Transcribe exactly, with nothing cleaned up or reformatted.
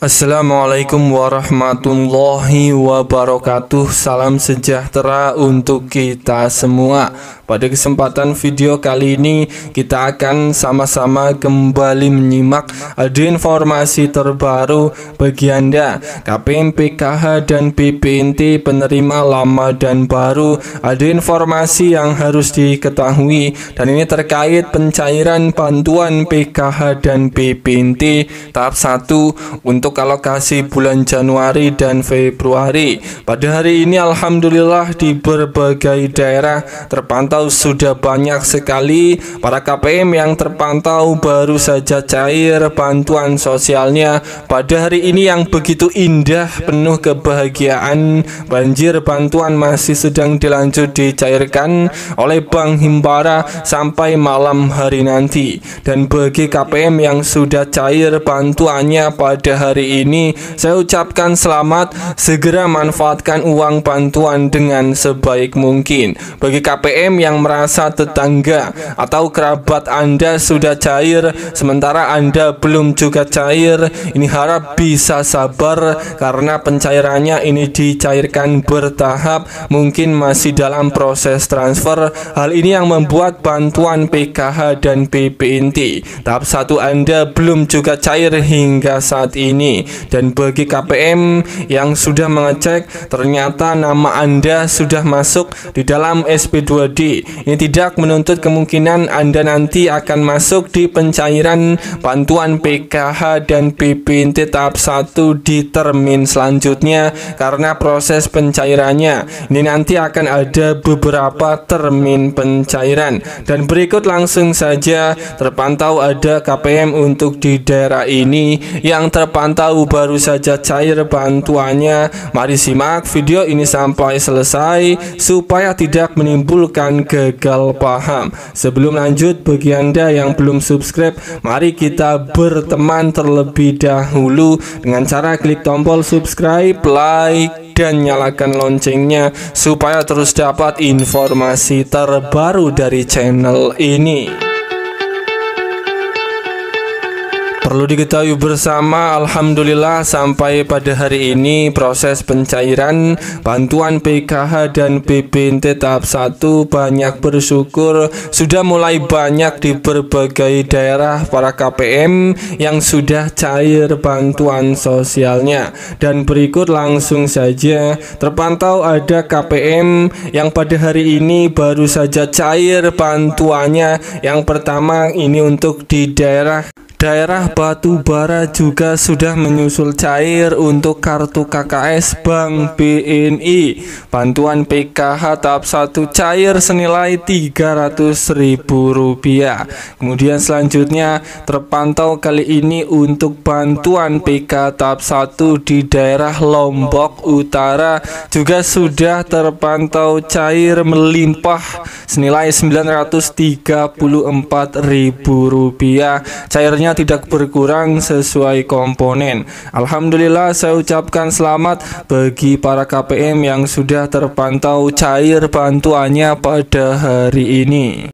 Assalamualaikum warahmatullahi wabarakatuh. Salam sejahtera untuk kita semua. Pada kesempatan video kali ini kita akan sama-sama kembali menyimak ada informasi terbaru bagi Anda K P M, P K H dan B P N T penerima lama dan baru. Ada informasi yang harus diketahui dan ini terkait pencairan bantuan P K H dan B P N T tahap satu untuk alokasi bulan Januari dan Februari. Pada hari ini alhamdulillah di berbagai daerah terpantau sudah banyak sekali para K P M yang terpantau baru saja cair bantuan sosialnya pada hari ini yang begitu indah, penuh kebahagiaan. Banjir bantuan masih sedang dilanjut dicairkan oleh Bank Himbara sampai malam hari nanti. Dan bagi K P M yang sudah cair bantuannya pada hari ini, saya ucapkan selamat, segera manfaatkan uang bantuan dengan sebaik mungkin. Bagi K P M yang merasa tetangga atau kerabat Anda sudah cair sementara Anda belum juga cair, ini harap bisa sabar karena pencairannya ini dicairkan bertahap, mungkin masih dalam proses transfer. Hal ini yang membuat bantuan P K H dan B P N T tahap satu Anda belum juga cair hingga saat ini. Dan bagi K P M yang sudah mengecek ternyata nama Anda sudah masuk di dalam S P dua D, ini tidak menuntut kemungkinan Anda nanti akan masuk di pencairan bantuan P K H dan B P N T tahap satu di termin selanjutnya, karena proses pencairannya ini nanti akan ada beberapa termin pencairan. Dan berikut langsung saja terpantau ada K P M untuk di daerah ini yang terpantau baru saja cair bantuannya. Mari simak video ini sampai selesai supaya tidak menimbulkan gagal paham. Sebelum lanjut, bagi Anda yang belum subscribe, mari kita berteman terlebih dahulu dengan cara klik tombol subscribe, like, dan nyalakan loncengnya supaya terus dapat informasi terbaru dari channel ini. Perlu diketahui bersama, alhamdulillah sampai pada hari ini proses pencairan bantuan P K H dan B P N T tahap satu banyak bersyukur sudah mulai banyak di berbagai daerah para K P M yang sudah cair bantuan sosialnya. Dan berikut langsung saja terpantau ada K P M yang pada hari ini baru saja cair bantuannya. Yang pertama ini untuk di daerah Daerah Batubara juga sudah menyusul cair untuk kartu K K S Bank B N I. Bantuan P K H tahap satu cair senilai tiga ratus ribu rupiah. Kemudian selanjutnya terpantau kali ini untuk bantuan P K tahap satu di daerah Lombok Utara juga sudah terpantau cair melimpah senilai sembilan ratus tiga puluh empat ribu rupiah. Cairnya tidak berkurang sesuai komponen. Alhamdulillah saya ucapkan selamat bagi para K P M yang sudah terpantau cair bantuannya pada hari ini.